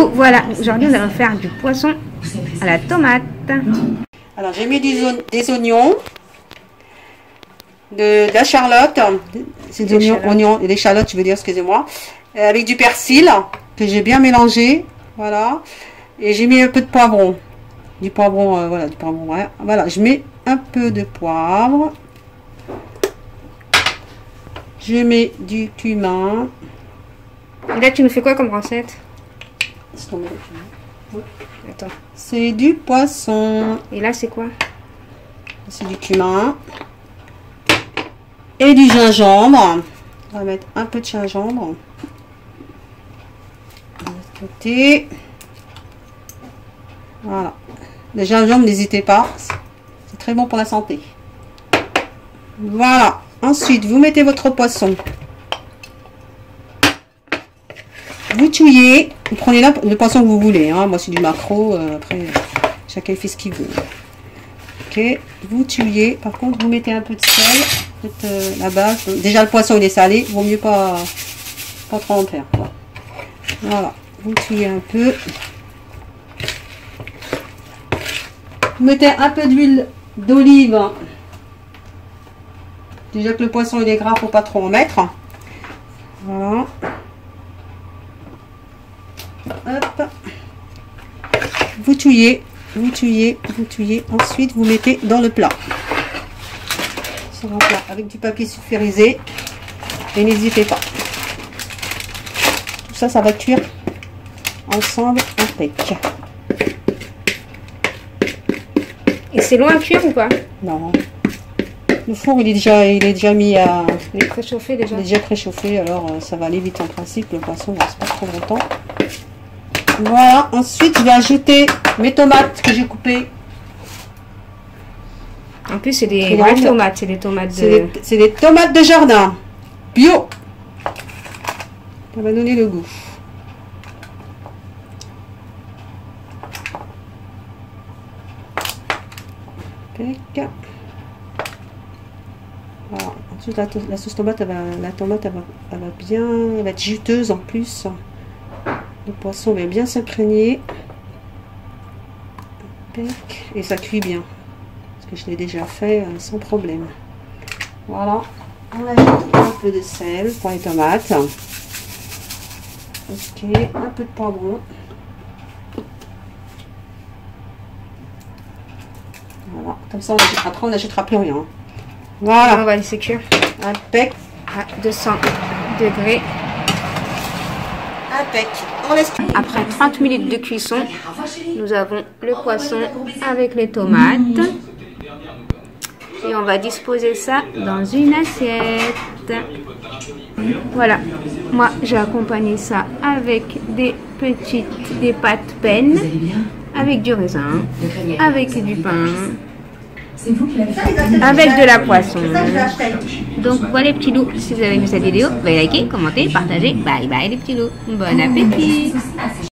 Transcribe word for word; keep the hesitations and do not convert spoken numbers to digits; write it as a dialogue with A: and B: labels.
A: coucou, voilà, aujourd'hui nous allons faire du poisson à la tomate.
B: Alors j'ai mis des, on des oignons, de, de la charlotte, c'est des oignons, oignons, et des échalotes je veux dire, excusez-moi, euh, avec du persil que j'ai bien mélangé, voilà, et j'ai mis un peu de poivron, du poivron, euh, voilà, du poivron, ouais. Voilà, je mets un peu de poivre, je mets du cumin.
A: Et là tu nous fais quoi comme recette?
B: Attends. C'est du poisson.
A: Et là c'est quoi?
B: C'est du cumin. Et du gingembre. On va mettre un peu de gingembre. De l'autre côté. Voilà. Le gingembre, n'hésitez pas. C'est très bon pour la santé. Voilà. Ensuite, vous mettez votre poisson. Vous touillez, vous prenez là le poisson que vous voulez, hein. Moi c'est du maquereau, euh, après chacun fait ce qu'il veut. Ok, vous touillez, par contre vous mettez un peu de sel, faites euh, la base. Déjà le poisson il est salé, il vaut mieux pas, pas trop en faire, quoi. Voilà, vous touillez un peu. Vous mettez un peu d'huile d'olive. Déjà que le poisson il est gras, faut pas trop en mettre. Voilà. Hop. Vous touillez, vous touillez, vous touillez. Ensuite, vous mettez dans le plat. Sur un plat avec du papier sulfurisé. Et n'hésitez pas. Tout ça, ça va cuire ensemble impec.
A: Et c'est long à cuire ou pas?
B: Non. Le four, il est déjà, il est déjà mis à...
A: Il est préchauffé déjà.
B: Il est déjà préchauffé, alors ça va aller vite en principe. Le poisson ne reste pas trop longtemps. Voilà, ensuite je vais ajouter mes tomates que j'ai coupées.
A: En plus c'est des vraies tomates, c'est des tomates de...
B: C'est des, des tomates de jardin, bio. Ça va donner le goût. Voilà. Ensuite la, la sauce tomate, elle va, la tomate elle va, elle va bien, elle va être juteuse en plus. Le poisson va bien s'imprégner. Et ça cuit bien. Parce que je l'ai déjà fait euh, sans problème. Voilà. On ajoute un peu de sel pour les tomates. Ok. Un peu de poivron. Voilà. Comme ça, on ajoute, après on n'ajoutera plus rien. Voilà.
A: On va laisser cuire.
B: Impec.
A: À deux cents degrés.
B: Impec. On laisse...
A: Après trente minutes de cuisson, nous avons le poisson avec les tomates. Et on va disposer ça dans une assiette. Voilà. Moi, j'ai accompagné ça avec des petites, des pâtes peines, avec du raisin, avec du pain, avec de la poisson. Donc voilà les petits loups, si vous avez aimé cette vidéo, veuillez liker, commenter, partager. Bye bye les petits loups. Bon appétit.